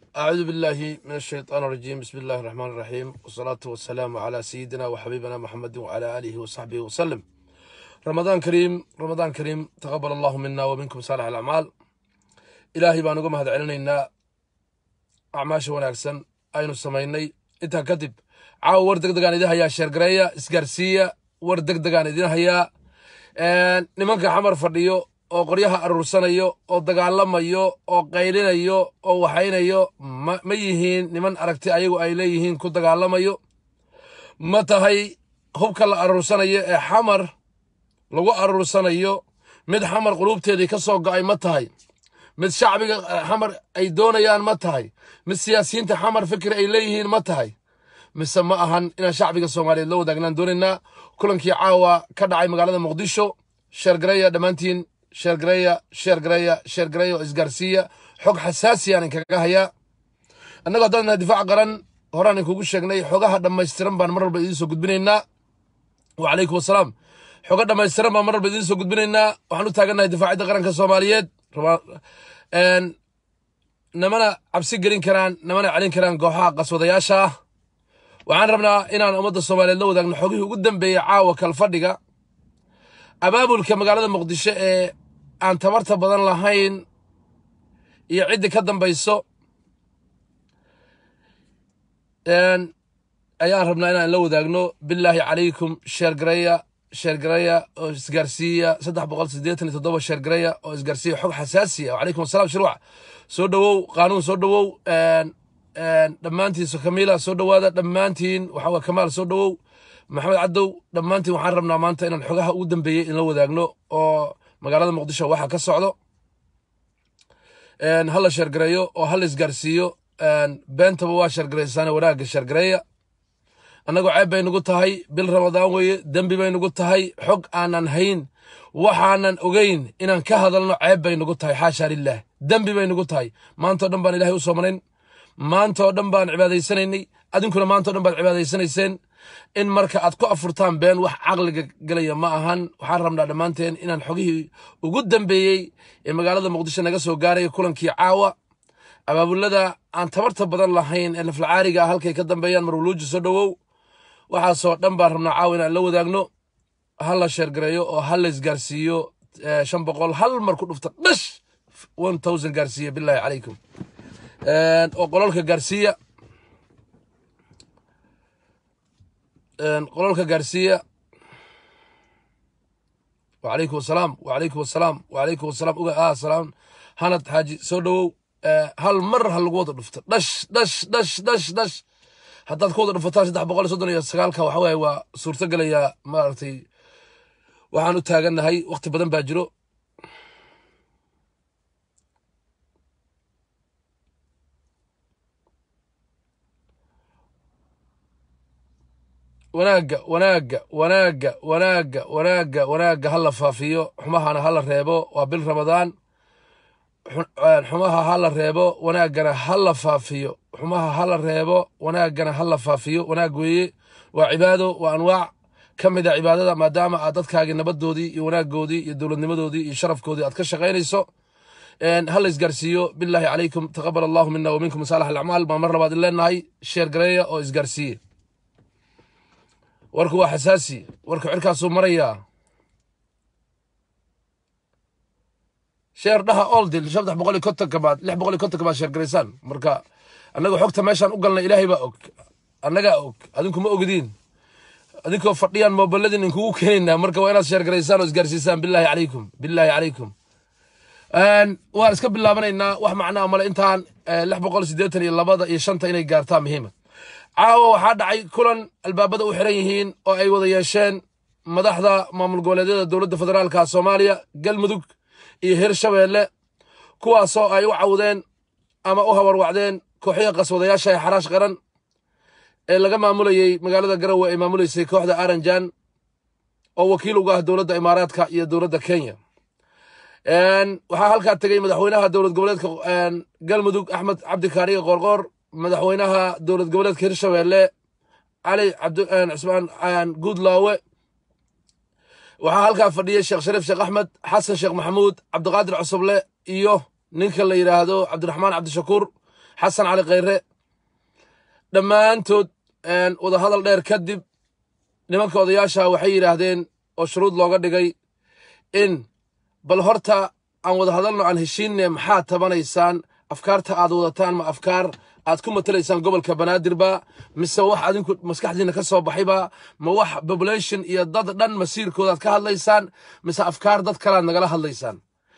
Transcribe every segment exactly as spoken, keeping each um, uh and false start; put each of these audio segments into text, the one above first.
أعوذ بالله من الشيطان الرجيم. بسم الله الرحمن الرحيم، والصلاة والسلام على سيدنا وحبيبنا محمد وعلى آله وصحبه وسلم. رمضان كريم، رمضان كريم، تقبل الله منا ومنكم صالح الأعمال. إلهي بانقوم هذا علينا أعماش وناكسن أين السميني أنت كتب عاو وردك دقان إذا هيا شرقرية إسكارسية وردك دقان إذا هيا نمانك حمر فرديو oo qoryaha aruursanayo oo dagaalamayo oo qaylinayo oo waxaynayo ma yihiin niman aragti ayagu ay leeyihiin ku dagaalamayo ma tahay hubka la aruursanayo ee xamar lagu aruursanayo mid xamar qulubteedii ka soo go'ay ma tahay mid shacbiga xamar ay doonayaan ma tahay mid siyaasiyiinta xamar fikir ay leeyihiin ma tahay mise ma ahan inaan shacbiga Soomaaliyeed la wadaagnaan doonaynaa kulankii caawa ka dhacay magaalada Muqdisho shargareeya dhamaantiin شرقرية شرقرية شرقرية وإسقارسية حق حساسية يعني كهيا أنا قدرنا دفاع قرن هراني كوجو شقني حقها لما يستلم بان مرة بدينسو قد بيننا وعليكم السلام حقها لما يستلم بان مرة بدينسو قد بيننا وحنو تاجنا دفاع إذا قرن كصوماليات إن نمنا عبسي قرين كران نمنا علين كران جوحا قصود ياشا وعن ربنا إن أنا أمد الصومالي لو ذا نحقيه قدام بيعاو كالفردقة أبابل كمقالة مقدشة aan tabarta badan lahayn iyo cid ka dambayso een ayaan rabnaa inaan la wadaagno billahi calaykum shargareeya shargareeya oo isgaarsiya saddex boqol siddeetan iyo toddoba shargareeya oo isgaarsiya xog xasaasiya calaykum asalaam shirwac soo dhawow qaanuun soo dhawow een een dhamaantiin Kamila soo dhawaada dhamaantiin waxa waa Kamaal soo dhawow Maxamed Cadow dhamaantiin waxaan rabnaa maanta inaan xogaha ugu dambeeyay in la wadaagno oo magaalada Muqdisho waxa ka socdo een hal shargareeyo oo hal isgaarsiyo een beentaba waa shargareysana waraaga shargareeya anagu ceeb bay nagu tahay bil Ramadaan weeye dambi bay nagu tahay xog aanan hayn waxaanan ogeyn inaan ka hadalno ceeb bay nagu tahay xaasha lillah dambi bay nagu tahay maanta dhan baan Ilaahay u soomaneyn maanta dhan baan cibaadaysanaynay adinkuna maanta dhan baad cibaadaysanayseen in marka aad ku afurtaan been wax aqliga galaya ma ahan waxaan rabnaa dhamaanteen inaan xogihii ugu dambeeyay ee magaalada Muqdisho naga soo gaaray kulankii caawa abaabulada aan tabarta badan lahayn ee laflaariga halkay ka dambeeyaan marwuluuji soo dhawow waxa soo dhan baan rabnaa caawa inaan la wadaagno hal la shargareeyo oo hal isgaarsiyo shan boqol hal mar ku dhufta dhash one thousand gaarsiyo billahi calaykum een oo qololka gaarsiya قولك غارسيا وعليكم السلام وعليكم السلام وعليكم السلام اه سلام هانت حاجي سودو هل مر هل قوه دفت دش دش دش دش دش حتى تكون دفتاش saddex boqol iyo soddon iyo sagaal ka waxa way waa suurta galaya maartay waxaan u taaganahay waqti badan baa jiro wanaaga wanaaga wanaaga wanaaga wanaaga wanaaga hala faafiyo xumahana hala reebo waa bil Ramadaan xumaha hala reebo wanaagana hala faafiyo xumaha hala reebo wanaagana hala faafiyo wanaag weeye waa cibaado waa anwaac kamida cibaadada maadaama aad dadkaaga nabadoodii iyo wanaagoodii iyo dawladnimadoodii iyo sharafkoodii aad ka shaqeynayso een hal isgaarsiyo billahi calaykum taqabbal Allahu minna wa minkum salih al-a'mal ma mar labaad ileenahay share gareeya oo isgaarsiyo warku waa xasaasi warku cirkaas uu maraya sheer dhaha oldil saddex boqol iyo konton kabaad lix boqol iyo konton kabaad sheer gareysan marka anagu xogta meeshan u galnay Ilaahay baa og anaga og adinku ma ogdiin adinku fadhiyaan moobiladin in kugu keenayna marka waa inaad sheer gareysan oo isgaarsiisaan billahi calaykum billahi calaykum aan waan iska bilaabaneynaa wax macna ama intaan lix boqol siddeetan iyo laba iyo shan inay gaartaa muhiim caawa waxaa dhacay kulan albaabada u xiran yihiin oo ay wada yeesheen madaxda maamul goboleedyada dawladda federaalka Soomaaliya galmudug iyo Hirshabeelle kuwaas oo ay u cawdeen ama u hawarwacdeen kooxaha qaswadayaasha ee xaraash qaran ee laga maamulayay magaalada Garowe ee maamuleysay kooxda Aranjan oo wakiil uga ah dawladda Imaaraadka iyo dawladda Kenya een waxa halka tagay madaxweynaha dawlad goboleedka galmudug Axmed Cabdi Kaariye Qorqor madaxweynaha dawlad goboleedka Hirshabeelle Ali Cabdi Cusmaan Goodlawe waxa halka fadhiyay Sheekh Shariif Sheekh Axmed Xasan Sheekh Maxamuud Cabdiqaadir Cusublle iyo ninka la yiraahdo Cabdiraxmaan Cabdishakuur xasan cali khayre dhammaantood wada hadal dheer kadib nimanka odayaasha waxay yidhaahdeen oo shuruud looga dhigay in bal horta aan wada hadalno aan heshiinne maxaad tabanaysaan afkaarta aad wadataan ma afkaar aad ku matalaysaan gobolka banaadir ba mise wax adinku maskaxdiina ka soo baxayba ma wax population iyo dad dhan masiirkooda aad ka hadlaysaan mise afkaar dad kale aad nagala hadlaysaan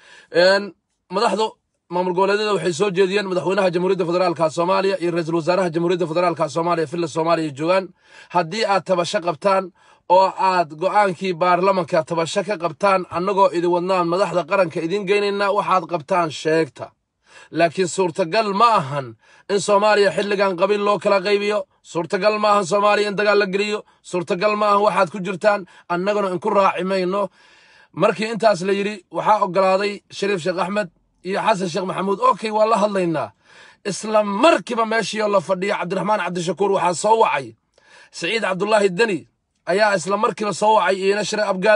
madaxdu maamul goboleedyada waxay soo jeediyeen madaxweynaha jamhuuriyadda federaalka Soomaaliya iyo ra'iisul wasaaraha jamhuuriyadda federaalka Soomaaliya filla Soomaaliya joogan haddii aad tabasho qabtaan oo aad go'aankii baarlamaanka tabasho ka qabtaan annagoo idin wadnaan madaxda qaranka idin geynayna waxaad qabtaan sheegta laakiin suurtagal ma ahan in Soomaaliya xilligan qabiil loo kala qaybiyo suurtagal ma ahan Soomaaliya in dagaal la geliyo suurtagal ma ahan waxaad ku jirtaan annaguna in ku raacimayno markii intaas la yiri waxa ogolaaday Shariif Sheekh Axmed iyo xasan sheekh maxamuud okay waa la hadlaynaa isla markiiba meeshii la fadhiyo Cabdiraxmaan Cabdishakuur waxa soo wacay Saciid Cabdullaahi Dani ayaa isla markiiba soo wacay ina Shire Abgaal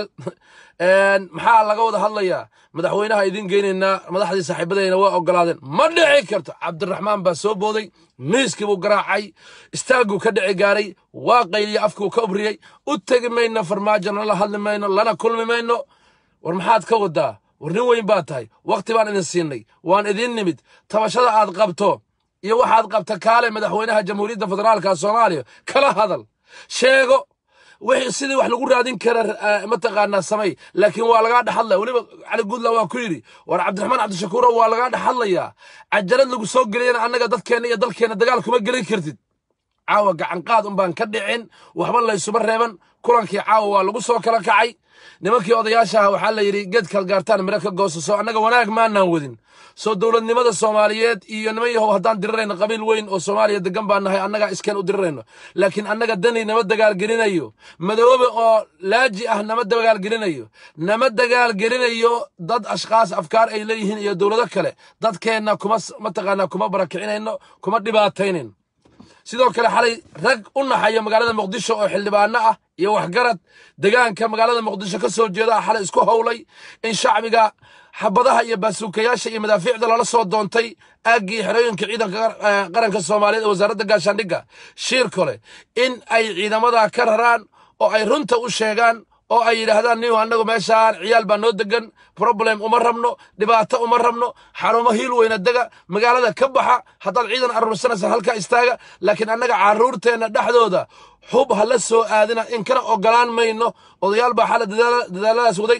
een maxaa laga wada hadlayaa madaxweynaha idin geynayna madaxdii saaxiibadayna waa ogolaadeen ma dhici karto Cabdiraxmaan baa soo booday miiskii buu garaacay istaagu ka dhici gaaray waa qayliye afku ka obriyay u tagmayna farmaajana la hadlimayno lana kulmayno war maxaad ka wadaa warnin weyn baa tahay waqti baan idin siinay waan idin nimid tabashada aad qabto iyo waxaad qabta kaale madaxweynaha jamhuuriyadda federaalka Soomaaliya kala hadal sheego wixii sidii wax lagu raadin kara ma taqaana samay laakiin waa laga dhaxlay waliba cali gudla waa ku yiri war Cabdiraxmaan Cabdishakuur waa laga dhaxlaya ajarad lagu soo galiyana annaga dadkeena iyo dalkeena dagaal kuma galin kartid caawa gacan qaad un baan ka dhicin waxba la isuba reeban kulankii caawa waa lagu soo kala kacay nimankii odayaasha waxa la yiri geed kal gaartaan mira ka goosaso annaga wanaag ma aanan wadin soo dawladnimada Soomaaliyeed iyo nimayahow haddaan dirirayna qabiil weyn oo Soomaaliya degan baan nahay annaga iskeen u dirirayno laakiin annaga dani nama dagaal gelinayo madoobe oo laaji ah nama dagaal gelinayo nama dagaal gelinayo dad ashqaas afkaar ay leeyihiin iyo dawlado kale dadkeena kuma ma taqaana kuma barakicinayno kuma dhibaataynayno sidoo kale xalay rag u naxayo magaalada Muqdisho oo xildhibaano ah iyo waxgarad deegaanka magaalada Muqdisho ka soo jeeda xalay isku howlay in shacbiga xabadaha iyo baasuukayaasha iyo madaafiicda lala soo doontay aagii xerooyinka ciidanka qaranka Soomaaliyeed ee wasaaradda gaashaandhigga shir kale in ay ciidamada ka raraan oo ay runta u sheegaan oo ay yiraahdaan nin anagu meeshaan ciyaal baa noo degan problem uma rabno dhibaato uma rabno xarumo hiil weyna daga magaalada ka baxa hadal ciidan arursanaysa halka istaaga laakiin annaga caruurteena dhaxdooda hub hala soo aadina in kana ogolaan mayno odayaal baa xalad dadaaladaas waday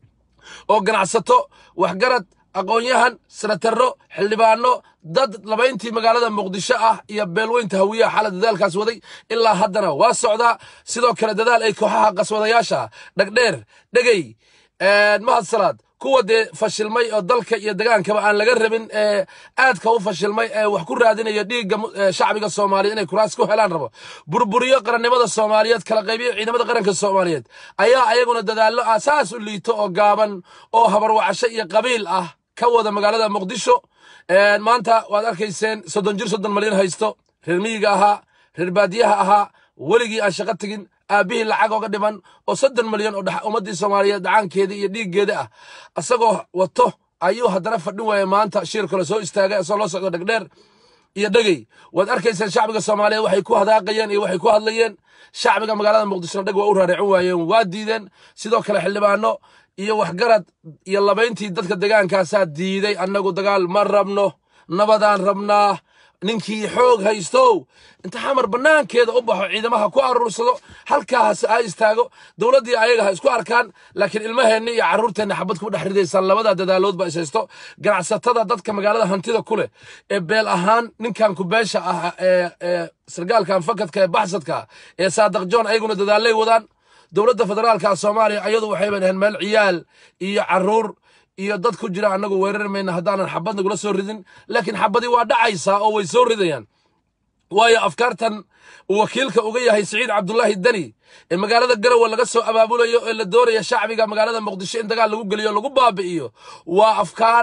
oo ganacsato waxgarad aqoonyahan senataro xildhibaano dad labayntii magaalada Muqdisho ah iyo beelweynta hawiya xalad dadaalkaas waday ilaa haddana waa socdaa sidoo kale dadaal ay kooxaha qaswadayaasha dhagdheer dhagay ee mahad salaad kuwa de fashilmay oo dalka iyo deegaankaba aan laga rabin ee aadka u fashilmay ee wax ku raadinaya dhiigga shacbiga Soomaaliyeed inay kuraas ku helaan rabo burburiyo qarannimada Soomaaliyeed kala qaybiyo ciidamada qaranka Soomaaliyeed ayaa ayaguna dadaalo asaas u liito oo gaaban oo habarwacasho iyo qabiil ah ka wada magaalada Muqdisho ee maanta waad arkayseen soddon jir soddon malyan haysto reer miyiga ahaa reer baadiyaha ahaa waligii aan shaqo tagin aabihii lacag uga dhiman oo soddon malyan oo ummadii Soomaaliyeed dhacankeeda iyo dhiiggeeda ah asagoo wato ayuu haddana fadhin waayay maanta shir kale soo istaagay asoo loo socdo dhagdheer iyo dhagay waad arkayseen shacbiga Soomaaliyeed waxay ku hadaaqayeen iyo waxay ku hadlayeen shacbiga magaalada Muqdisho dhag waa u raaricin waayeen waa diideen sidoo kale xildhibaano iyo waxgarad iyo labayntii dadka deegaankaas diiday annagu dagaal ma rabno nabadaan rabnaa ninkii xoog haysto inta xamar banaankeeda u baxo ciidamaha ku aruursado halkaas ay istaago dawladii ayaga isku arkaan laakiin ilmaheena iyo caruurteena xabad ku dhaxridaysan labada dadaalood ba isaysto ganacsatada dadka magaalada hantida kule ee beel ahaan ninkan ku beesha ah ee sargaalkan fakadka ee baxsadka ee Saadaq John ayaguna dadaalay wadaan dawladda federaalka Soomaaliya ayadu waxay been meel ciyaal iyo caruur iyo dad ku jira anagu weerarmayna hadaanan xabad nagula soo ridin laakiin xabadi waa dhacaysa oo way soo ridayaan waayo afkaartan wakiilka uga yahay Saciid Cabdullaahi Dani ee magaalada Garowe laga soo abaabulayo ee la doorayo shacbiga magaalada Muqdisho in dagaal lagu galiyo lagu baabi'iyo waa afkaar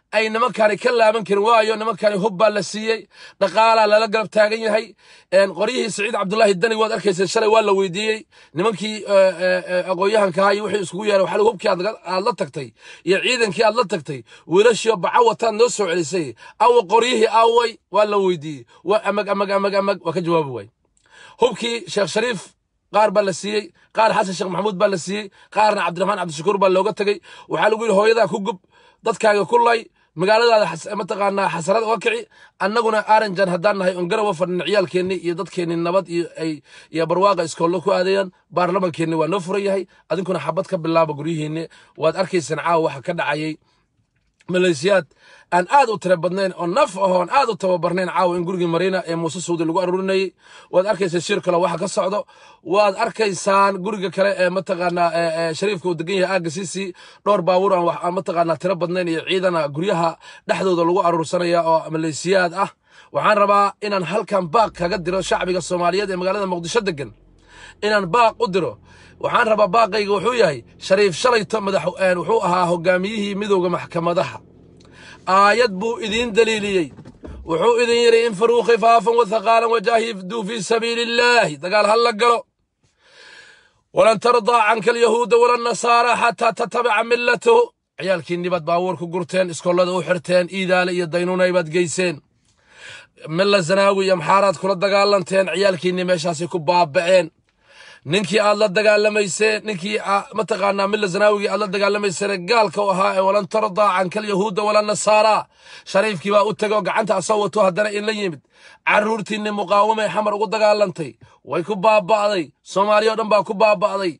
ay nimankaani ka laaban karin waayo nimankaani hub baa la siiyey dhaqaala lala galab taagan yahay een qoryihii Saciid Cabdullaahi Dani waad arkaysaa shalay waa la weydiiyey nimankii aqooyahanka ahaa wixii iskugu yeeray waxa lagu hubkii aad la tagtay iyo ciidankii aad la tagtay wiilashii baca wataan noo soo celisay aw qoryihii aaway waa la weydiiyey waa amag amag amag amag waa ka jawaabi way hubkii Sheekh Shariif qaar baa la siiyey qaar Xasan Sheekh Maxamuud baa la siiyey qaarna Cabdiraxmaan Cabdishakuur baa looga tagay waxa lagu yiri hooyada ku gub dadkaaga kulay magaalada ma taqaanaa xasarad oo kici annaguna aranjan haddaan nahay on garawa fadhin ciyaalkeenni iyo dadkeenni nabad iyo ay iyo barwaaqa iskool ku aadayaan baarlamaankeenni waa noo furan yahay adinkuna xabad ka bilaaba guryihiinni waad arkaysaan caawa waxa ka dhacayay maleeshiyaad aan aad u tira badnayn oo naf ahoon aad u tababarnayn caawa in gurigii Mariina ee Muuse Suudi lagu aruurinayay waad arkaysaa shir kale waxa ka socdo waad arkaysaan guriga kale ee ma taqaanaa ee Shariifka uu degan yahay aagasiisi dhowr baabuur aan wax ma taqaanaa tira badnayn iyo ciidana guryaha dhaxdooda lagu aruursanaya oo maleeshiyaad ah waxaan rabaa inaan halkan baaq kaga diro shacbiga Soomaaliyeed ee magaalada Muqdisho degan inaan baaq u diro waxaan rabaa baaqayga wuxuu yahay Shariif shalayto madax wuxuu ahaa hogaamiyihii midowga maxkamadaha آيات بو إذين دليلي وحو إذين يري انفروا خفافا وثقالا وجاهدوا في سبيل الله تقال هلا قالوا ولن ترضى عنك اليهود ولا النصارى حتى تتبع ملته عيال كيني باد باوركو قرتين اسكولا دو حرتين إيدا لي يدينونا يباد قيسين ملا زناوي يمحارات كل الدقالانتين عيال كيني ميشاسي كباب بعين ninkii aad la dagaalamayse ninkii ma taqaanaa milla zanaawi aad la dagaalamayse gaalka ahaa walan tarda anka yahuuda wala nasaara shariifkii baa u tago gacanta asoo wato hadana in la yimid caruurtiina muqaawamay xamar ugu dagaalantay way ku baabaaday Soomaaliya dhan baa ku baabaaday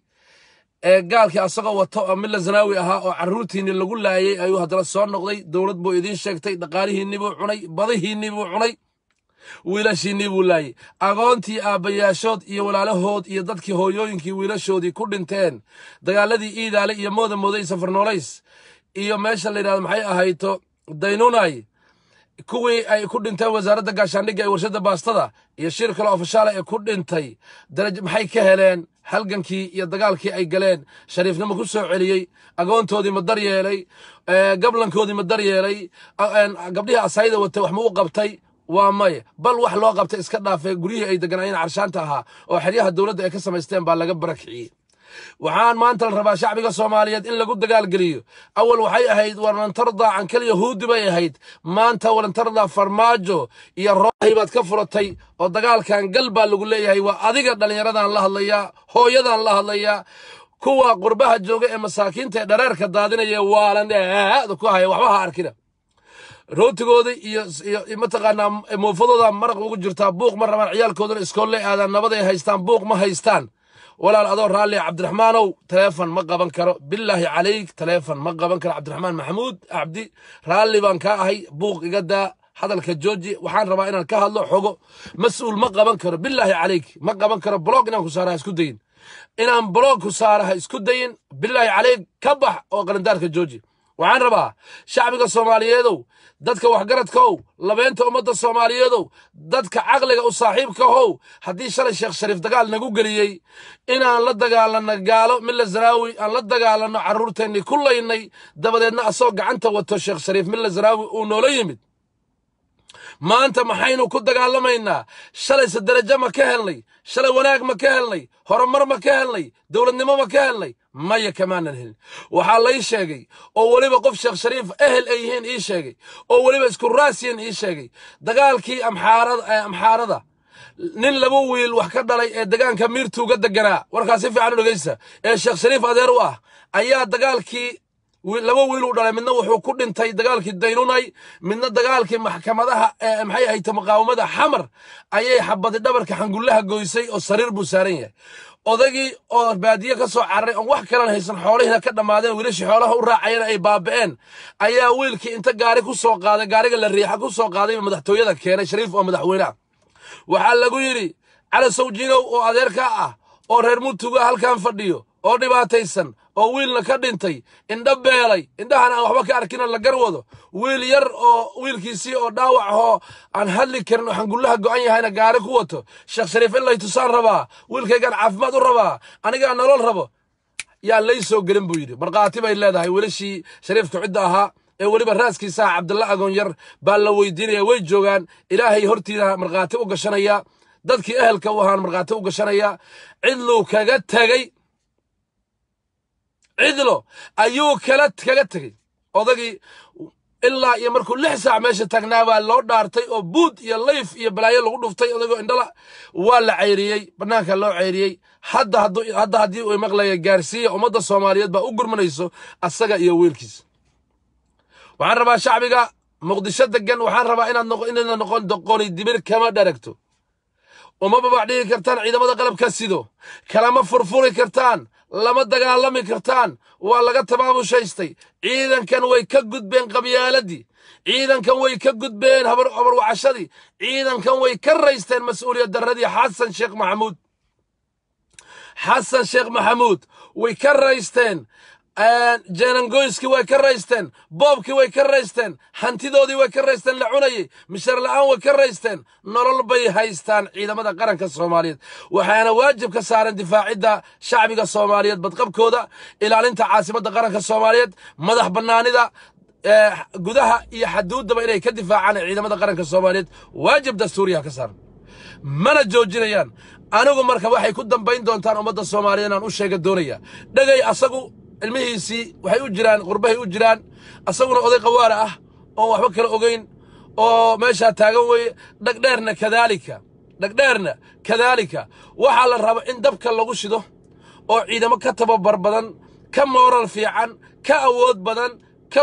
ee gaalkii asagoo wato milla zanaawi ahaa oo caruurtiina lagu laayay ayuu hadana soo noqday dawlad buu idin sheegtay dhaqaalihiinni buu cunay badihiinni buu cunay wiilashiinni buu laayay agoontii aabayaashood iyo walaalahood iyo dadkii hooyooyinkii wiilashoodii ku dhinteen dagaaladii iidaale iyo mooda mooday safar noolays iyo meesha la yiraahdo maxay ahayto daynunay kuwii ay ku dhinteen wasaaradda gaashaandhigga ee warshada baastada iyo shir kale ofishaal ee ku dhintay darajo maxay ka heleen halgankii iyo dagaalkii ay galeen shariifnimo ku soo celiyay agoontoodii ma daryeelay gablankoodii ma daryeelay gabdhihii asayda watay wax ma u qabtay waa may bal wax loo qabtay iska dhaafay guriyihii ay deganayeen carshaanta ahaa oo xiriyaha dawladda ay ka samaysteen baa laga barakiciyay waxaan maanta la rabaa shacbiga Soomaaliyeed in lagu dagaal galiyo awal waxay ahayd waran tarda an kal yahuudi bay ahayd maanta waran tarda farmaajo iyo roohay baad ka furatay oo dagaalkan galba lagu leeyahay waa adiga dhalinyaradan la hadlaya hooyadan la hadlaya kuwa qurbaha jooga ee masaakiinta ee dhareerka daadinaya waalan aad ku hay waxba ha arkina rootigooda iyo ma taqaanaa moofadooda maraq ugu jirtaa buuq ma rabaan ciyaalkoodana iskool leh aadan nabad ay haystaan buuq ma haystaan walaal adoo raalli Cabdiraxmaanow teleefon ma qaban karo billahi calayk teleefon ma qaban karo Cabdiraxmaan Maxamuud Abdi raalli baan ka ahay buuq iga daa hadalka jooji waxaan rabaa inaan ka hadlo xogo mas'uul ma qaban karo billahi calayk ma qaban karo blog inaan ku saaraha isku dayin inaan blog ku saaraha isku dayin billahi calayk ka bax oo qalandaarka jooji waxaan rabaa shacbiga Soomaaliyeedow dadka waxgaradkow labeenta ummadda Soomaaliyeedow dadka aqliga u saaxiibka how hadii shalay Sheekh Shariif dagaal nagu galiyay inaan la dagaalano gaalo milla zanaawi aan la dagaalano caruurteennii kullaynay dabadeedna asoo gacanta wato Sheekh Shariif milla zanaawi uu noola yimid maanta maxaynu ku dagaalamaynaa shalay darajo ma ka helnay shalay wanaag ma ka helnay horumar ma ka helnay dawladnimo ma ka helnay maya kamaanan helin waxaa lay sheegay oo waliba qof Sheekh Shariif ehel ay yihiin ii sheegay oo waliba isku raasiyan ii sheegay dagaalkii amxaarada amxaarada nin laba wiil wax ka dhalay ee deegaanka miirtuuga deganaa warkaas si fiican u dhageysta ee Sheekh Shariif adeer u ah ayaa dagaalkii laba wiil u dhalay midna wuxuu ku dhintay dagaalkii daynunay midna dagaalkii maxkamadaha ee maxay ahayd muqaawamada xamar ayay xabadi dhabarka xangullaha gooysay oo sariir buu saaran yahay odagii oo baadiye ka soo carray oo wax kale haysan xoolaheena ka dhamaadeen wiilashii xoolaha u raacayeen ay baaba'een ayaa wiilkii inta gaari ku soo qaaday gaariga la riixa ku soo qaaday madaxtooyada keenay Shariif oo madaxweynaha waxa lagu yiri cala sawjinow oo adeerka ah oo reer Mutuga halkan fadhiyo oo dhibaataysan oo wiilna ka dhintay indha beelay indhahan aan waxba ka arkin la garwado wiil yar oo wiilkiisii oo dhaawac ah aan hadli karin waxaan gullaha go'an yahayna gaari ku wato Sheekh Shariif in la tusaan rabaa wiilkaygan caafimaad u rabaa aniga nolol rabo yaa lay soo gelin buu yiri marqaati bay leedahay wiilashii Shariifka cid ahaa ee weliba raaskiisa cabdalla agoon yar baa la weydiinaya way joogaan ilaahay hortiina markhaati u gashanaya dadkii ehelka u ahaan markhaati u gashanaya cidluu kaga tegey cidlo ayuu kala kaga tegey odagii ilaa iyo markuu lix saac meesha taagnaa baa loo dhaartay oo buud iyo layf iyo balaayo lagu dhuftay odagoo indhala waa la cayriyey bannaanka loo cayriyey hadda hadda haddii uu maqlaya gaarsiiya ummadda soomaaliyeed baa u gurmanayso asaga iyo wiilkiisa waxaan rabaa shacbiga muqdisho degan waxaan rabaa inaad inaadna noqon doqoni dibir kama dharagto uma babac dhigi kartaan ciidamada qalabka sido kalama furfuri kartaan lama dagaalami kartaan waa laga tabaamushaystay ciidankan way ka gudbeen qabyaaladii ciidankan way ka gudbeen habar habar wacashadii ciidankan way ka raysteen mas'uuliyad darradii xasan sheekh maxamuud xasan sheekh maxamuud way ka raysteen jeenangoyskii way ka raysteen boobkii way ka raysteen hantidoodii way ka raysteen la cunayay mishar la'aan way ka raysteen nolol bay haystaan ciidamada qaranka soomaaliyeed waxaana waajib ka saaran difaacidda shacbiga soomaaliyeed badqabkooda ilaalinta caasimadda qaranka soomaaliyeed madax bannaanida gudaha iyo xaduuddaba inay ka difaacaan ciidamada qaranka soomaaliyeed waajib dastuuriya ka saaran mana joojinayaan anigu marka waxay ku dambayn doontaan ummadda soomaaliyeed aan u sheega doonaya dhagay asagu ilmihiisii waxay u jiraan qurbahay u jiraan asaguna oday qawaara ah oo waxba kala ogeyn oo meesha taagan weeye dhagdheerna kadaalika dhagdheerna kadaalika waxaa la raba in dabka lagu shido oo ciidamo ka tababar badan ka moral fiican ka awood badan ka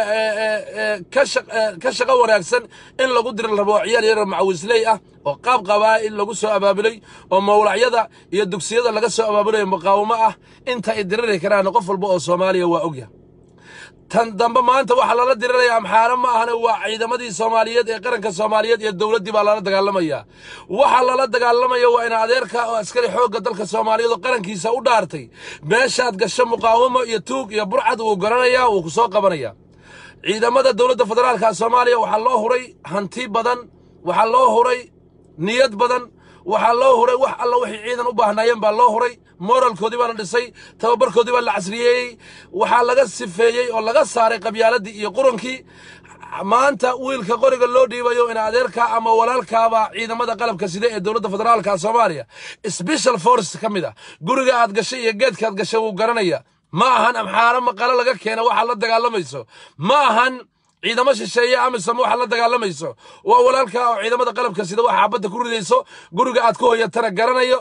ka shaqo wanaagsan in lagu diri rabo ciyaal yar macawisley ah oo qaab qabaa in lagu soo abaabulay oo mawlacyada iyo dugsiyada laga soo abaabulay muqaawamo ah inta ay diriri karaan qof walba oo Soomaaliya waa ogyahay tan dambe maanta waxa lala dirirayaa amxaara ma ahana waa ciidamadii Soomaaliyeed ee qaranka Soomaaliyeed iyo dawladii baa lala dagaalamaya waxa lala dagaalamaya waa in adeerka oo askari xoogga dalka Soomaaliyeed oo qarankiisa u dhaartay meeshaad gasho muqaawamo iyo tuug iyo burcad uu garanaya uu ku soo qabanaya ciidamada dawladda federaalka Soomaaliya waxa loo huray hanti badan waxa loo huray niyad badan waxa loo huray wax alla wixii ciidan u baahnayeen baa loo huray moralkoodii baa la dhisay tababarkoodii baa la casriyeeyey waxaa laga sifeeyey oo laga saaray qabyaaladii iyo qurankii maanta wiilka qoriga loo dhiibayo in adeerka ama walaalkaaba ciidamada qalabka sida ee dawladda federaalka Soomaaliya special force kamida guriga aad gashay iyo geedka aad gashay uu garanaya ma ahan amxaara maqala laga keenay waxa la dagaalamayso ma ahan ciidamo shisheeye amisom waxa la dagaalamayso waa walaalka oo ciidamada qalabka sida waxa xabada ku ridayso guriga aad ku hoyatana garanayo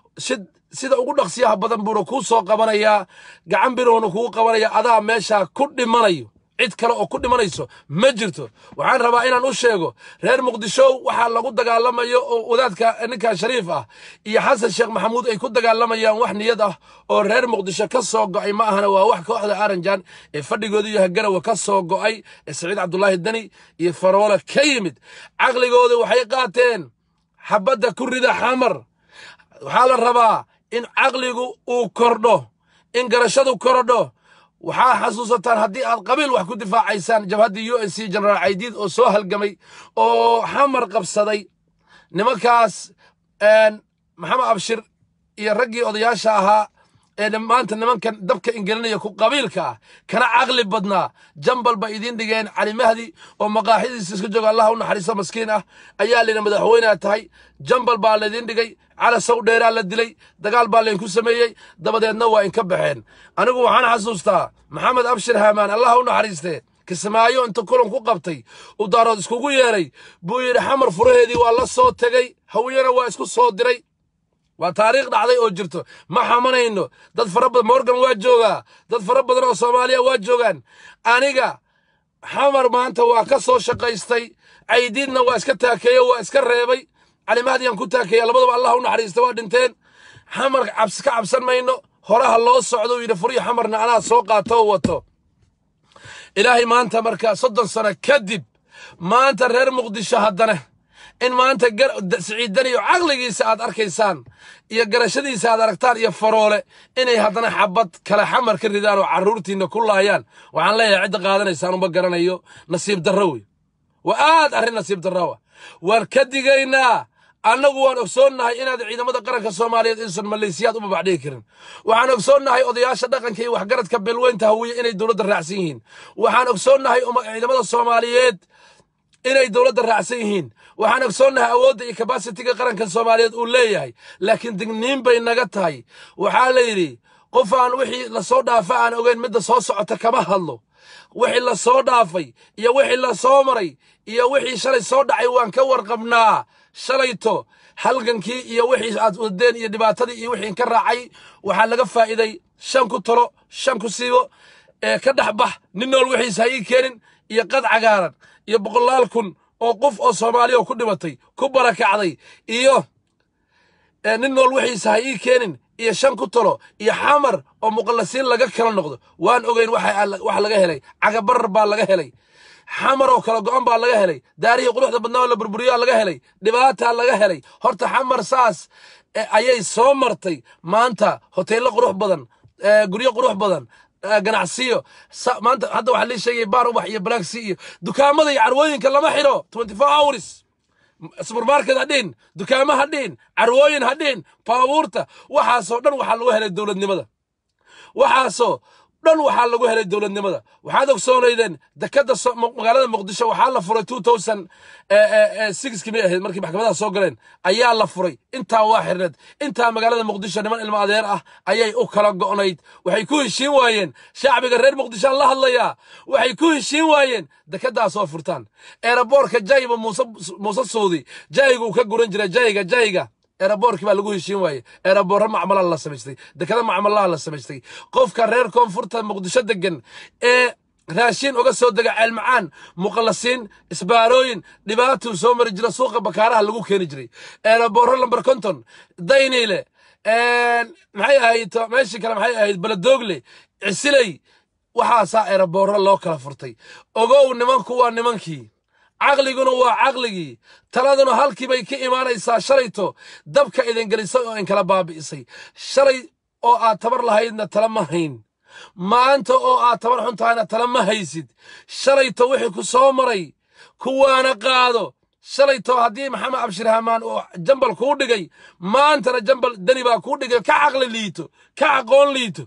sida ugu dhaqsiyaha badan buu ku soo qabanaya gacan biroona ku qabanaya adaa meesha ku dhimanayo cid kale oo ku dhimanayso ma jirto waxaan rabaa inaan u sheego reer muqdisho waxa lagu dagaalamayo oo wadaadka ninka shariif ah iyo xasan sheekh maxamuud ay ku dagaalamayaan wax niyad ah oo reer muqdisho ka soo go'ay ma ahana waa wax kooxda Aranjan ee fadhigoodu yahay garawa ka soo go'ay ee Saciid Cabdullaahi Dani iyo Faroole ka yimid aqligoodu waxay qaateen xabada ku rida xamar waxa la rabaa in aqligu uu kordho in garashadu kordho waxaa xasuusataan haddii aad qabiil wax ku difaacaysaan jabhaddii U N C General Aidiid oo soo halgamay oo xamar qabsaday nimankaas maxamed abshir iyo raggii odayaasha ahaa ee maanta nimankan dabka ingelinaya ku qabiilka ah kana caqli badnaa jambal ba idin dhigeen cali mahdi oo maqaaxidiisa iska jooga allah u naxariiso maskiin ah ayaa leena madaxweynaha tahay jambal baa la idin dhigay cala saw dheeraa la dilay dagaal baa leen ku sameeyay dabadeedna waa in ka baxeen anigu waxaan xasuustaa maxamed abshir haamaan allah u naxariistee kismaayo inta kulan ku qabtay u daarood iskugu yeeray buu yidhi xamar furaheedii waa la soo tegay hawiyana waa isku soo diray waa taariikh dhacday oo jirto ma xamanayno dad fara badan Morgan waa joogaa dad fara badan oo Soomaaliya waa joogaan aniga xamar maanta waa ka soo shaqaystay Aidiidna waa iska taakeeyo waa iska reebay cali mahdi aan ku taakeeyo labadaba allah u naxariisto waa dhinteen xamar cabsi ka cabsan mayno horaha loo socdo yiri furiyo xamarna anaa soo qaato wato ilaahay maanta marka soddon sano kadib maanta reer muqdisho haddana in maanta Saciid Dani iyo caqligiisa aad arkaysaan iyo garashadiisa aad aragtaan iyo Faroole inay haddana xabad kala xamar ka ridaan oo caruurtiina ku laayaan waxaan leeyahay cid qaadanaysaan uma garanayo nasiib darro wey waa aad arrin nasiib darro waan ka digaynaa annagu waan ogsoonnahay inaad ciidamada qaranka Soomaaliyeed insan maleesiyaad u babacdhigi karin waxaan ogsoonnahay odayaasha dhaqanka iyo waxgaradka beelweynta hawiye inay dawladda raacsan yihiin waxaan ogsoonnahay ciidamada Soomaaliyeed inay dawladda raacsan yihiin waxaan ogsoonnahay awoodda iyo capacity-ga qaranka Soomaaliyeed uu leeyahay laakiin digniin bay naga tahay waxa la yiri qof aan wixii la soo dhaafay aan ogeyn mid soo socota kama hadlo wixii la soo dhaafay iyo wixii la soo maray iyo wixii shalay soo dhacay waan ka warqabnaa shalayto halgankii iyo wixii aad wadeen iyo dhibaatadii iyo wixii ka raacay waxa laga faa'iiday shan ku talo shan ku siibo ee ka dhaxbax nin nool wixii hay keenin iyo qad cagaaran iyo boqolaal kun oo qof oo Soomaaliya ku dhimatay ku barakacday iyo nin nool wixii hay keenin iyo shan ku talo iyo xamar oo muqallasiin laga kala noqdo waan ogeyn waxa wax laga helay cagabar baa laga helay xamar oo kala go'an baa laga helay daarihi quruxda badnaa la burburiyaa laga helay dhibaata laga helay horta xamar saas ayay soo martay maanta hoteelo qurux badan guryo qurux badan ganacsiyo maanta hadda waxa la sheegay baar ubax iyo black sea iyo dukaamada iyo carwooyinka lama xiro twenty-four hours supermarket hadin dukaamaha hadin carwooyin hadin baabuurta waxaasoo dhan waxa lagu helay dawladnimada waxaasoo dhan waxa lagu helay dawladnimada waxaad ogsoonaydeen dekada magaalada Muqdisho waxa la furay two thousand six kii ahayd markii maxkamadaha soo galeen ayaa la furay inta waa xirnad inta magaalada Muqdisho niman ilmo adeer ah ayay u kala go'nayd waxay ku heshiin waayeen shacbiga reer Muqdisho la hadlaya waxay ku heshiin waayeen dekada soo furtaan airportka Jayba Muuse Muuse Saudi jaygu ka guran jiray jayga jayga airportka baa lagu heshiin waayay airport macmal la sameystay dekada macmal la sameystay qofka reer koonfurta Muqdisho degan ee raashin uga soo daga cilmacaan muqallasiin isbaarooyin dhibaato soo mari jira suuqa bakaaraha lagu keeni jiray airport number konton daynile een maxay ahayd meeshii kale maxay ahayd baladoogle cisilay waxa saa airport loo kala furtay ogow nimanku waa nimankii عقلينا وعقلي تلادنا هالكي بي كي إيمان إيسا شريتو دبكا إذن قليسا أو إنكلا بابي إيسي شري أو آتبر لهايدنا تلمهين ما أنت أو آتبر حنتاينا تلمهيسيد شريتو وحيكو سومري كوانا قادو شريتو هدي محمد أبشر هامان أو جنبال كودقي ما أنت جنبال دنبا كودقي كعقل ليتو كعقون ليتو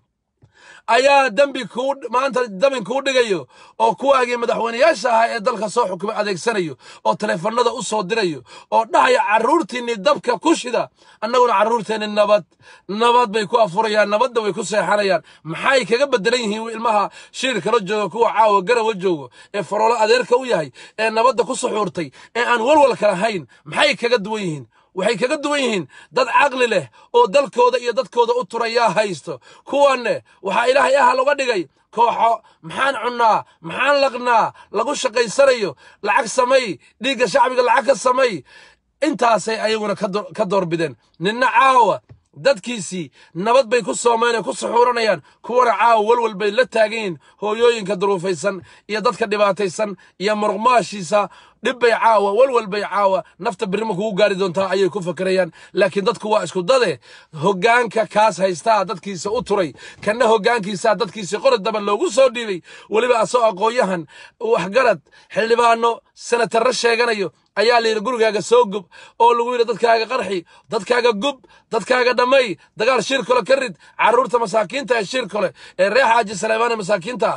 ayaa dambi ku maanta damin ku dhigayo oo kuwaagii madaxweynayaasha ah ee dalka soo xukumay adeegsanayo oo telefoonada u soo dirayo oo dhahaya caruurtiini dabka ku shida annaguna caruurteena nabad nabad bay ku afurayaan nabadda way ku seexanayaan maxay kaga bedelan yihiin ilmaha shirka la joogo kuwa caawa garawa joogo ee faroolo adeerka u yahay ee nabadda ku suxuurtay ee aan walwal kala hayn maxay kaga duwan yihiin waxay kaga duwan yihiin dad aqli leh oo dalkooda iyo dadkooda u turaya haysto kuwanne waxa ilaahay ah looga dhigay kooxo maxaan cunaa maxaan laqnaa lagu shaqaysanayo lacag samay dhiiga shacbiga lacag ka samay intaasay ayaguna ka doorbideen ninna caawa dadkiisii nabad bay ku soomeeyeen ku suxuuranayaan kuwana caawa walwal bay la taageen hooyooyinka duruufaysan iyo dadka dhibaataysan iyo murqmaashiisa dhibbay caawa walwal bay caawa nafta birimo kugu gaari doontaa ayay ku fakarayaan laakiin dadku waa isku dade hogaanka kaas haysta dadkiisa u turay kana hogaankiisa dadkiisa qorad daba loogu soo dhiibay waliba asoo aqooyahan wax garad xildhibaano senator sheeganayo ayaa leeyahay gurigaaga soo gub oo lagu yiri dadkaaga qarxi dadkaaga gub dadkaaga dhamay dagaal shir kale ka rid caruurta masaakiinta ee shir kale ee reer Xaaji Saleymaan masaakiinta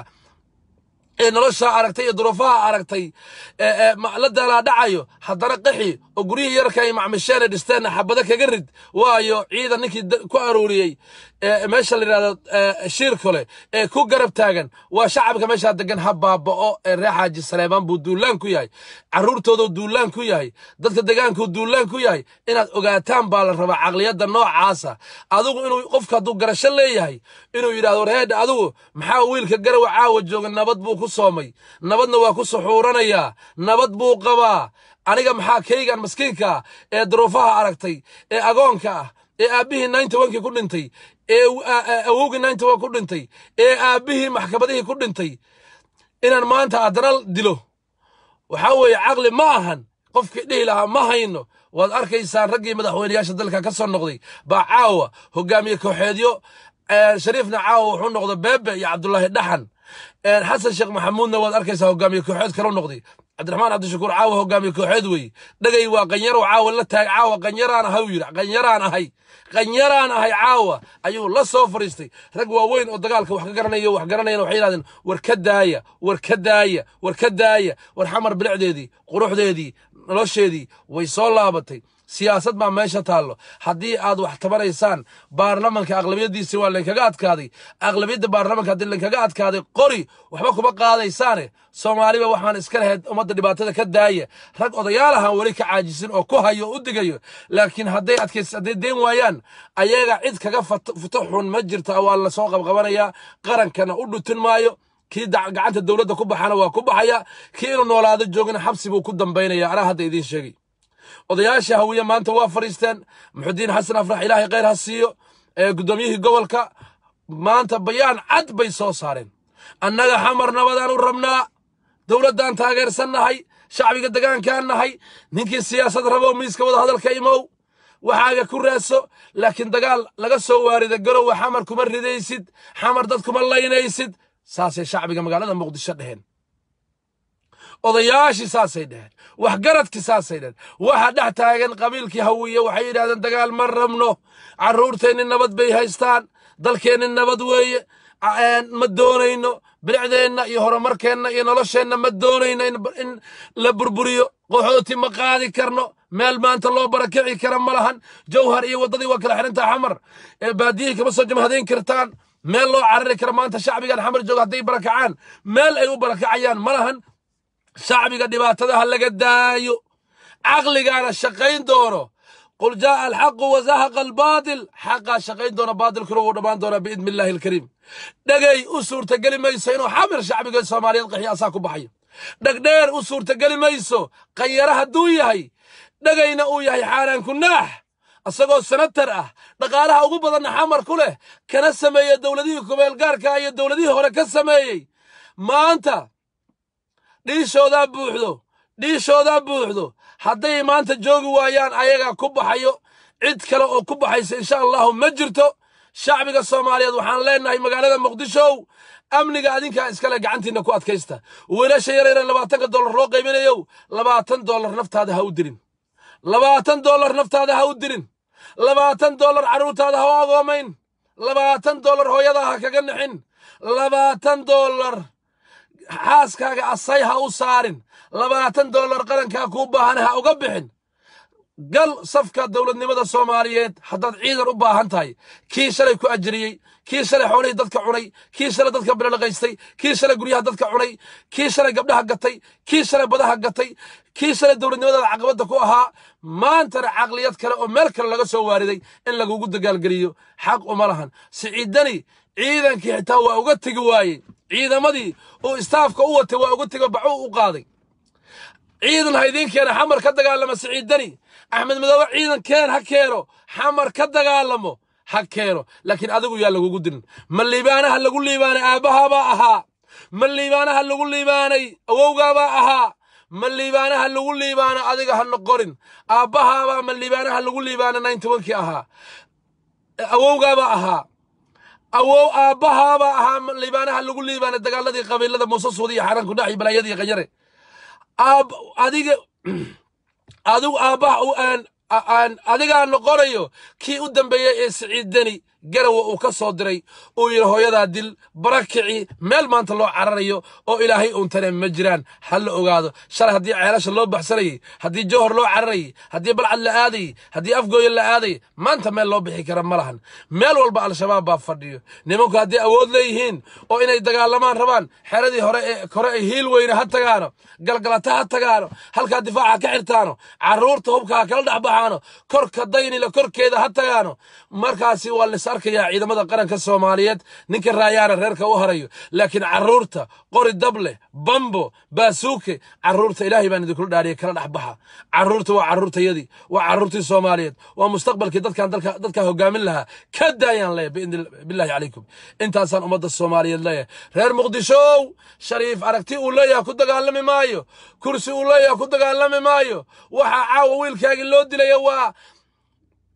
ee nolosha aragtay iyo duruufaha aragtay ee la dala dhacayo haddana qixi oo guriyada yarka ay macmishaan dhistaan xabada kaga rid waayo ciidan ninkii ku arooriyay ee meesha la yiraahdo shir kale ee ku garab taagan waa shacabka meesha degan habaabo ee reer Xaaji Saleymaan buu duulaan ku yahay caruurtooda duulaan ku yahay dadka deegaanka duulaan ku yahay inaad ogaataan baa la rabaa aqliyada noocaasa adigu inuu qofka duu garasho leeyahay inuu yiraahdo reed adigu maxaa wiilka garaw caawa jooga nabad buu ku soomay nabadna waa ku suxuuranaya nabad buu qabaa aniga maxaa kaygan miskiinka ee duruufaha aragtay ee agoonka ah ee aabihii ninety-one ku dhintay ee awowgii ninety-one ku dhintay ee aabihii maxkamadihii ku dhintay inaan maanta adral dilo waxa weeye aqli ma ahan qofkii dhihi lahaa ma hayno waad arkaysaan raggii madaxweynayaasha dalka ka soo noqday baa caawa hogaamiye kooxeedyo shariifna caawa wuxuu noqday beebe iyo cabdullaahi dhaxan حسن شيخ محمودنا واد أركيسا هو قام يكحد كلو نقدي عبد الرحمن عبد الشكور عاوه هقامي كوحدوي دقي وقنيرو عاوه لا تاج عاوه قنيران هوير قنيران هي قنيران هي عاوه ايو لا سو فريستي رق واوين oo dagaalka wax ka garanayo wax garanayna waxay yiraahdeen war ka daaya war ka daaya war ka daaya war xamar bilcdeedii quruxdeedii nolosheedii way soo laabatay siyaasad ma meesha taalo hadii aad wax tabanaysaan baarlamaanka aqlabiyadiisa waa leen kaga adkaaday aqlabiyada baarlamaanka hadii leen kaga adkaaday qori waxba kuma qaadaysaane Soomaaliba waxaan iska lahayd umada dhibaatada ka daaya rag odayaalaha wali ka caajisin oo ku hayo u digayo laakiin haday adkaysan haday deen waayaan ayaga cid kaga futuxun ma jirto waa la soo qabqabanaya qarankana u dhutin maayo kii gacanta dawladda ku baxana waa ku baxaya kii inuu noolaado joogina xabsi buu ku dambeynaya ana hadda idin sheegay odayaasha hawiye maanta waa fariisteen muxudiin xasan afrax ilaahay khayr ha siiyo ee gudoomiyihii gobolka maanta bayaan cad bay soo saareen annaga xamar nabadaan u rabnaa dawladdan taageersanahay shacbiga deegaankaan nahay ninkii siyaasad rabo miiska wada hadalka imow waxaaga ku raaso laakiin dagaal laga soo waarida garow xamar kuma ridaysid xamar dad kuma laynaysid saasay shacbiga magaalada muqdisho dheheen odayaashii saasay dheheen wax garadkii saasay dheheen waxa dhex taagan qabiilkii hawiye waxay yiraahdeen dagaal ma rabno caruurteena nabad bay haystaan dalkeena nabad weeye ma doonayno bilcdeena iyo horumarkeena iyo nolosheena ma doonayno in la burburiyo qoxooti ma qaadi karno meel maanta loo barakici kara malahan jawhar iyo wadadii waa kala xirinta xamar ee baadiyii kama soo jamhadeyn kartaan meel loo carari kara maanta shacbigan xamar jooga haday barakacaan meel ay u barakacayaan malahan shacbiga dhibaatada ha laga daayo aqligaana shaqayn doono قل جاء الحق وزهق الباطل حقا شقين دون باطل كلو دمان دون باذن الله الكريم دغاي اسور تغلي ميسو انو حمر شعبي الصوماليين قحياسا ku baxay dhagdheer usur tagali mayso qayaraha duu yahay dhagayna uu yahay xaaran ku naax asagoo sanatar ah dhaqaalaha ugu badan xamar ku leh kana sameeyay dawladihii kubeel gaarka iyo dawladihii hore ka sameeyay maanta dhiishooda buuxdo dhiishooda buuxdo hadday maanta joogi waayaan ayaga ku baxayo cid kale oo ku baxaysa insha Allah ma jirto shacbiga Soomaaliyeed waxaan leenahay magaalada Muqdisho amniga adinka iska la gacantiina ku adkaysta weelasha yareeyay labaatan dollar loo qiimeeyo labaatan dollar naftaada ha u dirin labaatan dollar naftaada ha u dirin labaatan dollar caruurtaada ha u agoomayn labaatan dollar hooyada ha kaga nixin labaatan dollar xaaskaaga asay ha u saarin labaatan dollar qaranka ku baahan ha uga bixin gal safka dawladnimada Soomaaliyeed hadad ciidan u baahan tahay kii shalay ku ajriyay kii shalay xoolay dadka cunay kii shalay dadka bilaqaystay kii shalay guryaha dadka cunay kii shalay gabdhaha gatay kii shalay badaha gatay kii shalay dawladnimada caqabada ku ahaa maanta aqliyad kale oo meel kale laga soo waariday in lagu dagaal galiyo xaq uma lahan siciidani ciidankii xitaa waa uga tagi waayay ciidamadii oo istaafka u watay waa uga tago bacu u qaaday ciidan haydinkeena xamar ka dagaalama siciidani axmed madoobe ciidan keen ha keeno xamar ka dagaalamo ha keeno laakiin adigu yaa lagu dirin ma liibaanaha lagu liibaanay aabahaaba ahaa ma liibaanaha lagu liibaanay awowgaaba ahaa ma liibaanaha lagu liibaanay adiga ha noqorin aabahaaba ma liibaanaha lagu liibaanay ninety-one-kii ahaa awowgaaba ahaa awow aabahaaba ahaa liibaanaha lagu liibaanay dagaaladii qabiilada Muuse Suudi iyo Xaran ku dhaxay balaayadii qanyare ab adiga adigu aabaha aan aan adiga noqonayo kii u dambeeyay ee siciidani garawa uu ka soo diray oo yiri hooyada dil barakici meel maanta loo cararayo oo ilaahay uun tane ma jiraan hal ogaado shalay hadii ceelasha loo baxsanay hadii jawhar loo cararay hadii balcad la aaday hadii afgooy la aaday maanta meel loo bixi kara ma lahan meel walba al-shabaab baa fadhiyo nimanku hadii awood leeyihiin oo inay dagaalamaan rabaan xeradii hore ee hore ay hiil weyn ha tagaano galgalata ha tagaano halka difaaca ka xirtaano caruurta hubka kala dhaxbaxaano korka daynila korkeeda ha tagaano markaasi waa la arkaya ciidamada qaranka Soomaaliyeed ninka raayana reerka u harayo laakiin caruurta qori dable bambo baasuuke caruurta ilaahay baan idin kula dhaariyay kala dhaxbaxa caruurta waa caruurtayadii waa caruurtii Soomaaliyeed waa mustaqbalkii dadkan dalka dadka hogaamin lahaa ka daayaan leh billahi calaykum intaasan umada Soomaaliyeed leh reer Muqdisho shariif aragti uu leeyahay ku dagaalami maayo kursi uu leeyahay ku dagaalami maayo waxa caawa wiilkaaga loo dilay waa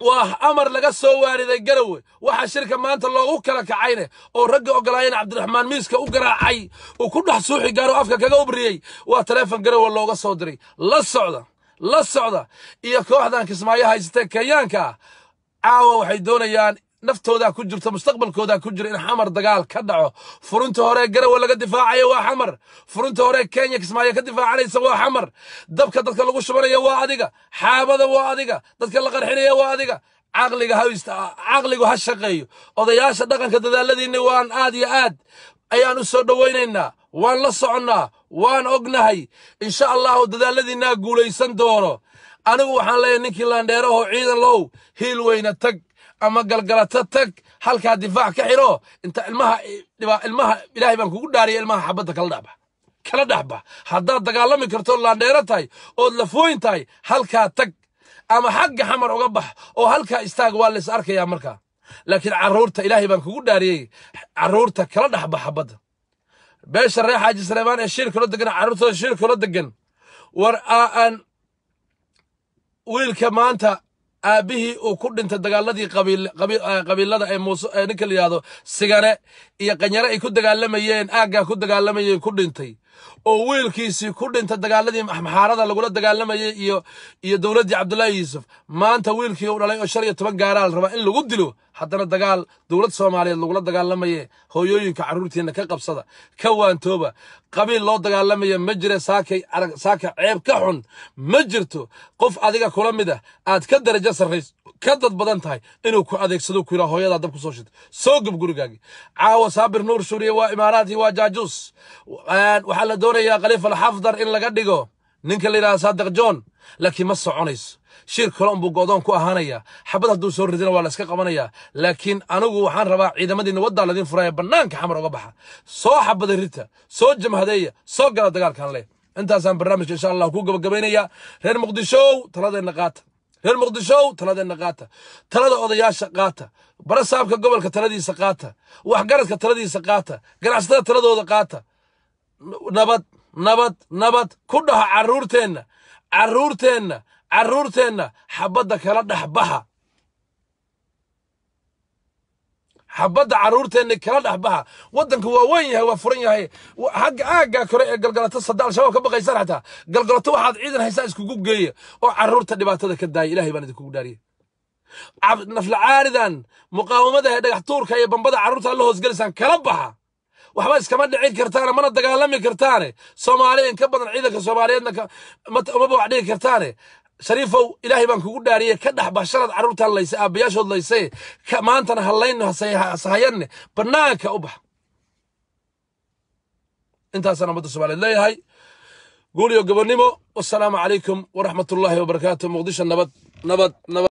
وأمر لقى سواري ذا جروي وحشركة ما أنت الله وكلا كعينه ورجع قلاين عبد الرحمن ميسك وقرا عي وكل حسوحي قالوا أفكا كجوبري وتلفن جرو الله قصودري لا الصعدة لا الصعدة إيا كوحدان كسمايا هاي ستة كيانكا عاوا وحيدونيان naftooda ku jirto mustaqbalkooda ku jira in xamar dagaal ka dhaco furunta hore garaw laga difaacayo waa xamar furunta hore Kenya Kismaayo ka difaacanaysa waa xamar dabka dadka lagu shubanayo waa adiga xaabada waa adiga dadka la qarxinayo waa adiga aqliga haysta aqligu ha shaqeeyo odayaasha dhaqanka dadaaladiina waan aad iyo aad ayaan u soo dhaweynaynaa waan la soconaa waan ognahay insha Allah dadaaladiina guuleysan doono anigu waxaan leeyahay ninkii laandheeraho ciidan low hiil weyna tag أما قلقلتك هل كان دفاع كحيرو أنت المها المها إلهي بان كوكو داري المها حبتك كلا دحبة كلا دحبة حداد دقالمي كرتون لانديرتاي أو لفوينتاي هل كان تك أما حق حمر وقبح أو هل كان استاق والس أركي يا مركا لكن عرورتا إلهي بان كوكو داري عرورتا كلا دحبة حبتك باش الريح حاجي سليمان الشركة ردقن عرورتا الشركة ردقن ورآن ويل كمانتا أبيه وكل أنت دجالتي قبيل قبيل قبيل هذا موس نكل هذا سجناء يقنيرة يكون دجالميين أجا يكون دجالميين كل أنتي أول كيس كل أنت دجالتي محارة اللي قلت دجالميين ي ي دولة عبد الله يوسف ما أنت ويل كي ولا لا الشريعة تبقى قارال ربع إلا قدلو حتى الدجال دولة الصومالية اللي قلت دجالميين هو يوين كعرورتي إنك قبصة كوان توبة قبيل الله دجالميين مجرى ساكي ساكي عيب كحن مجرته قف أديك كلام ده أتكدر جسر رئيس كدت بدنتهاي إنه كأديك صدوق ولا هو يدا دبك صوشت سوق بقولك عاو صابر نور سوريا وإماراتي وجاجوس وحل دوري يا خليفة الحافظر إن لقديجو ننكل إلى صادق جون لكن مص عنيس شير كلام بوجودون كوهانية حبض دو سور ردنا ولا سكق منيا لكن أنا وحان ربع إذا مدين وضع الذين فراي بنانك حمر وقبحة صو حبض الريتة صو جم هدية صو قال دقال كان ليه أنت أسام برنامج إن شاء الله كوجا بجبينية غير مقدشو ثلاثة نقاط غير مقدشو ثلاثة نقاط ثلاثة قضيات شقاطة برا سابك قبل كثلاثة سقاطة وحجرت كثلاثة سقاطة قرأت ثلاثة نقاط نبت نبت نبت كلها عرورتنا عرورتنا عرورتنا حبضك لا دحبها حبض عرورتنا كلا دحبها ودنك هو وين هو فرن yahay حق aaga kore ee galgalata saddex shabaab ka baqaysan xataa galgalato waxaad ciidan haysaa isku geeyo oo caruurta dhibaatada ka daay ilaahay baan idinku dhaariyay nafla caaridan muqaawamada ee dhagax tuurka iyo bambada caruurta la hoos galisan kala baxa waxba iskama dhicin kartaan mana dagaalami kartaan Soomaaliyeed ka badan ciidanka Soomaaliyeedna ma wax dhigi kartaan shariifow ilaahay baan kugu dhaariyay ka dhax basharad caruurta laysay aabayaashood laysay maantana halayno hasahayan banaanka u bax intaasana umada Soomaaliyeed leeyahay guuliyo gobonimo wassalaamu calaykum wa rahmatullaahi wa barakaatuh muqdisho nabad nabad